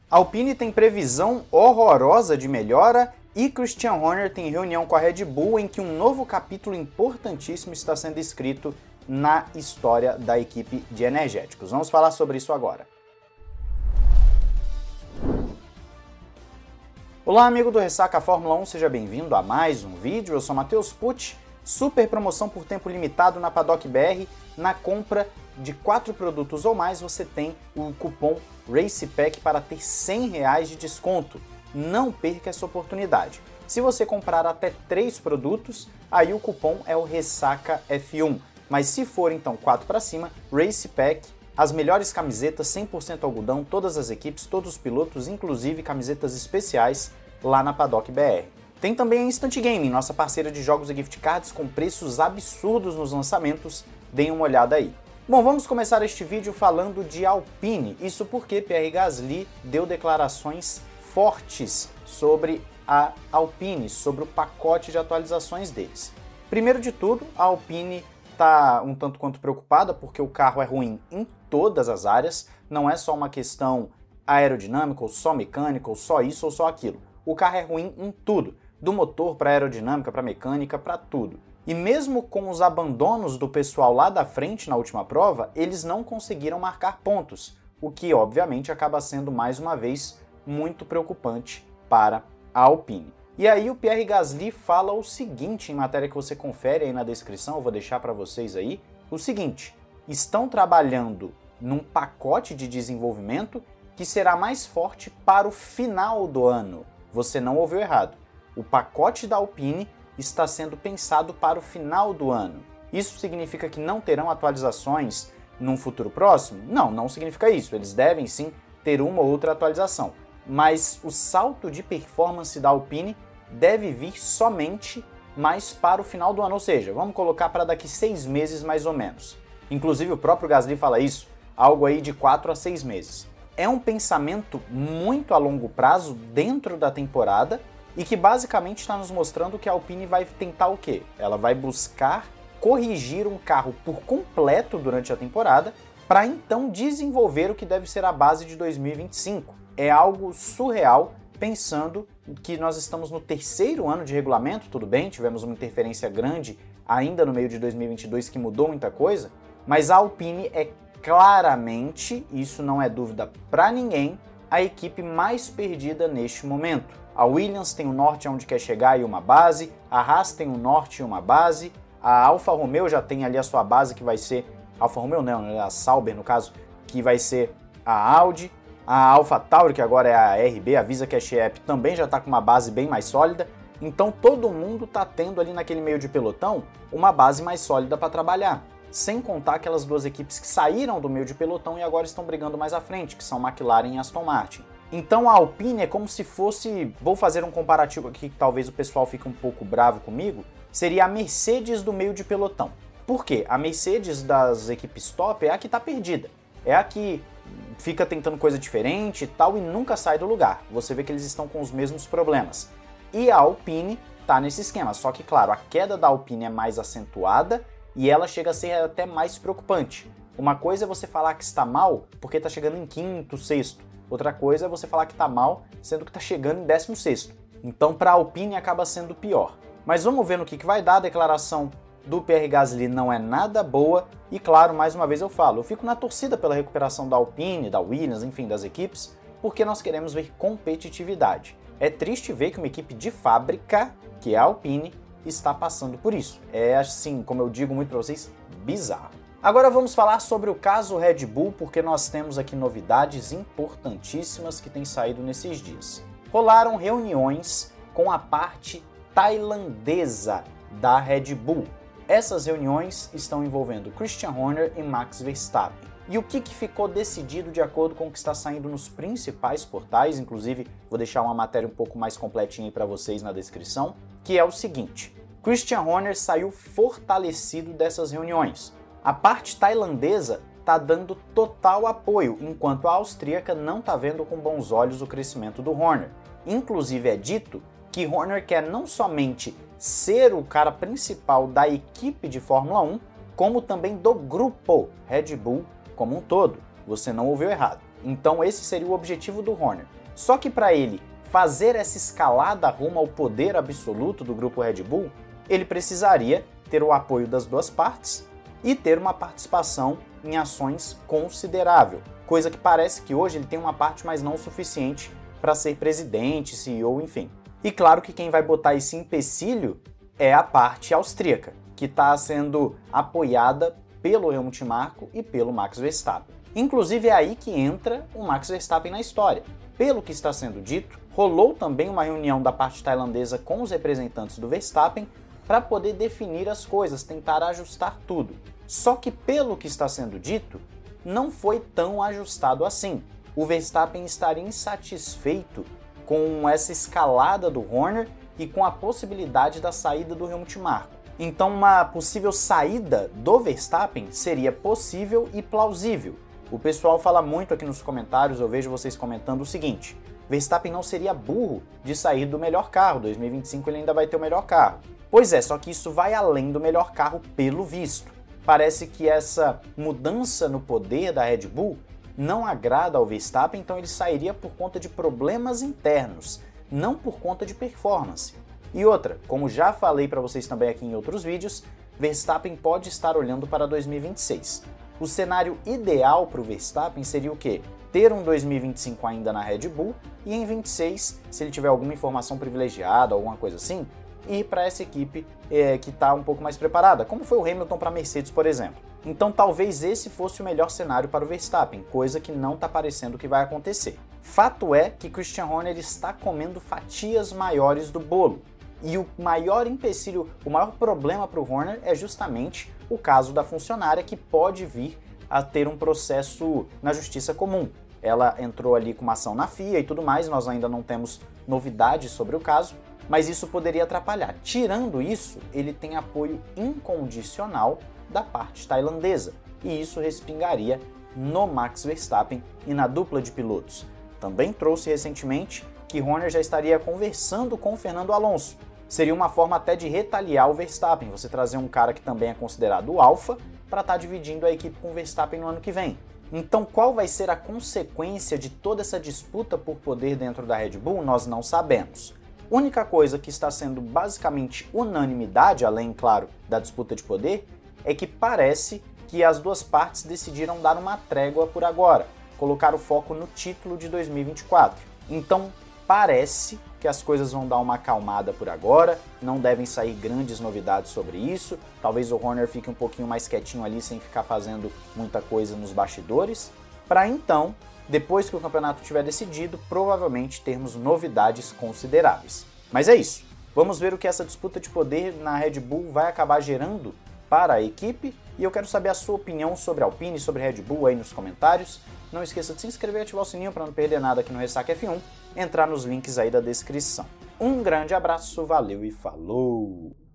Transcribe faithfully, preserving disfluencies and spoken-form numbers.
Alpine tem previsão horrorosa de melhora e Christian Horner tem reunião com a Red Bull em que um novo capítulo importantíssimo está sendo escrito na história da equipe de energéticos. Vamos falar sobre isso agora. Olá, amigo do Ressaca Fórmula um, seja bem-vindo a mais um vídeo. Eu sou Matheus Pucci. Super promoção por tempo limitado na Paddock B R. Na compra de quatro produtos ou mais, você tem o cupom RACEPACK para ter cem reais de desconto. Não perca essa oportunidade. Se você comprar até três produtos, aí o cupom é o Ressaca F um. Mas se for então quatro para cima, RACEPACK, as melhores camisetas, cem por cento algodão, todas as equipes, todos os pilotos, inclusive camisetas especiais lá na Paddock B R. Tem também a Instant Gaming, nossa parceira de jogos e gift cards com preços absurdos nos lançamentos. Deem uma olhada aí. Bom, vamos começar este vídeo falando de Alpine. Isso porque Pierre Gasly deu declarações fortes sobre a Alpine, sobre o pacote de atualizações deles. Primeiro de tudo, a Alpine está um tanto quanto preocupada porque o carro é ruim em todas as áreas, não é só uma questão aerodinâmica, ou só mecânica, ou só isso ou só aquilo. O carro é ruim em tudo, do motor para aerodinâmica, para mecânica, para tudo. E mesmo com os abandonos do pessoal lá da frente na última prova, eles não conseguiram marcar pontos, o que obviamente acaba sendo mais uma vez muito preocupante para a Alpine. E aí o Pierre Gasly fala o seguinte, em matéria que você confere aí na descrição, eu vou deixar para vocês aí, o seguinte: estão trabalhando num pacote de desenvolvimento que será mais forte para o final do ano. Você não ouviu errado. O pacote da Alpine está sendo pensado para o final do ano. Isso significa que não terão atualizações num futuro próximo? Não, não significa isso. Eles devem sim ter uma ou outra atualização. Mas o salto de performance da Alpine deve vir somente mais para o final do ano. Ou seja, vamos colocar para daqui seis meses mais ou menos. Inclusive o próprio Gasly fala isso, algo aí de quatro a seis meses. É um pensamento muito a longo prazo dentro da temporada, e que basicamente está nos mostrando que a Alpine vai tentar o quê? Ela vai buscar corrigir um carro por completo durante a temporada para então desenvolver o que deve ser a base de dois mil e vinte e cinco. É algo surreal, pensando que nós estamos no terceiro ano de regulamento, tudo bem, tivemos uma interferência grande ainda no meio de dois mil e vinte e dois que mudou muita coisa, mas a Alpine é claramente, isso não é dúvida para ninguém, a equipe mais perdida neste momento. A Williams tem o norte onde quer chegar e uma base, a Haas tem o norte e uma base, a Alfa Romeo já tem ali a sua base que vai ser, Alfa Romeo não, a Sauber no caso, que vai ser a Audi, a Alfa Tauri, que agora é a R B, a Visa Cash App, também já está com uma base bem mais sólida, então todo mundo está tendo ali naquele meio de pelotão uma base mais sólida para trabalhar, sem contar aquelas duas equipes que saíram do meio de pelotão e agora estão brigando mais à frente, que são McLaren e Aston Martin. Então a Alpine é como se fosse, vou fazer um comparativo aqui que talvez o pessoal fique um pouco bravo comigo, seria a Mercedes do meio de pelotão. Por quê? A Mercedes das equipes top é a que está perdida, é a que fica tentando coisa diferente e tal e nunca sai do lugar. Você vê que eles estão com os mesmos problemas. E a Alpine está nesse esquema, só que claro, a queda da Alpine é mais acentuada e ela chega a ser até mais preocupante. Uma coisa é você falar que está mal porque está chegando em quinto, sexto. Outra coisa é você falar que está mal, sendo que está chegando em décimo sexto. Então, para a Alpine acaba sendo pior. Mas vamos ver no que, que vai dar. A declaração do Pierre Gasly não é nada boa. E claro, mais uma vez eu falo, eu fico na torcida pela recuperação da Alpine, da Williams, enfim, das equipes, porque nós queremos ver competitividade. É triste ver que uma equipe de fábrica, que é a Alpine, está passando por isso. É assim, como eu digo muito para vocês, bizarro. Agora vamos falar sobre o caso Red Bull, porque nós temos aqui novidades importantíssimas que têm saído nesses dias. Rolaram reuniões com a parte tailandesa da Red Bull. Essas reuniões estão envolvendo Christian Horner e Max Verstappen. E o que, que ficou decidido de acordo com o que está saindo nos principais portais, inclusive vou deixar uma matéria um pouco mais completinha aí para vocês na descrição, que é o seguinte: Christian Horner saiu fortalecido dessas reuniões. A parte tailandesa está dando total apoio, enquanto a austríaca não está vendo com bons olhos o crescimento do Horner. Inclusive é dito que Horner quer não somente ser o cara principal da equipe de Fórmula um, como também do grupo Red Bull como um todo. Você não ouviu errado. Então esse seria o objetivo do Horner. Só que para ele fazer essa escalada rumo ao poder absoluto do grupo Red Bull, ele precisaria ter o apoio das duas partes e ter uma participação em ações considerável, coisa que parece que hoje ele tem uma parte, mas não o suficiente para ser presidente, C E O, enfim. E claro que quem vai botar esse empecilho é a parte austríaca, que está sendo apoiada pelo Helmut Marko e pelo Max Verstappen. Inclusive é aí que entra o Max Verstappen na história. Pelo que está sendo dito, rolou também uma reunião da parte tailandesa com os representantes do Verstappen para poder definir as coisas, tentar ajustar tudo. Só que pelo que está sendo dito, não foi tão ajustado assim. O Verstappen estaria insatisfeito com essa escalada do Horner e com a possibilidade da saída do Helmut Marko. Então uma possível saída do Verstappen seria possível e plausível. O pessoal fala muito aqui nos comentários, eu vejo vocês comentando o seguinte: Verstappen não seria burro de sair do melhor carro, dois mil e vinte e cinco ele ainda vai ter o melhor carro. Pois é, só que isso vai além do melhor carro pelo visto. Parece que essa mudança no poder da Red Bull não agrada ao Verstappen, então ele sairia por conta de problemas internos, não por conta de performance. E outra, como já falei para vocês também aqui em outros vídeos, Verstappen pode estar olhando para dois mil e vinte e seis. O cenário ideal para o Verstappen seria o quê? Ter um dois mil e vinte e cinco ainda na Red Bull e em vinte e seis, se ele tiver alguma informação privilegiada, alguma coisa assim, ir para essa equipe é, que está um pouco mais preparada, como foi o Hamilton para a Mercedes, por exemplo. Então talvez esse fosse o melhor cenário para o Verstappen, coisa que não está parecendo que vai acontecer. Fato é que Christian Horner está comendo fatias maiores do bolo. E o maior empecilho, o maior problema para o Horner é justamente o caso da funcionária, que pode vir a ter um processo na justiça comum. Ela entrou ali com uma ação na F I A e tudo mais, nós ainda não temos novidades sobre o caso, mas isso poderia atrapalhar. Tirando isso, ele tem apoio incondicional da parte tailandesa, e isso respingaria no Max Verstappen e na dupla de pilotos. Também trouxe recentemente que Horner já estaria conversando com Fernando Alonso. Seria uma forma até de retaliar o Verstappen, você trazer um cara que também é considerado o alfa para estar dividindo a equipe com o Verstappen no ano que vem. Então qual vai ser a consequência de toda essa disputa por poder dentro da Red Bull, nós não sabemos. A única coisa que está sendo basicamente unanimidade, além, claro, da disputa de poder, é que parece que as duas partes decidiram dar uma trégua por agora, colocar o foco no título de dois mil e vinte e quatro. Então parece que as coisas vão dar uma acalmada por agora, não devem sair grandes novidades sobre isso, talvez o Horner fique um pouquinho mais quietinho ali sem ficar fazendo muita coisa nos bastidores, para então, depois que o campeonato tiver decidido, provavelmente termos novidades consideráveis. Mas é isso, vamos ver o que essa disputa de poder na Red Bull vai acabar gerando para a equipe, e eu quero saber a sua opinião sobre a Alpine, sobre Red Bull aí nos comentários. Não esqueça de se inscrever e ativar o sininho para não perder nada aqui no Ressaca F um, entrar nos links aí da descrição. Um grande abraço, valeu e falou!